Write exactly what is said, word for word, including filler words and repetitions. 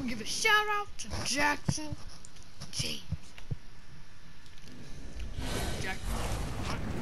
gonna give a shout out to Jackson James. Jackson.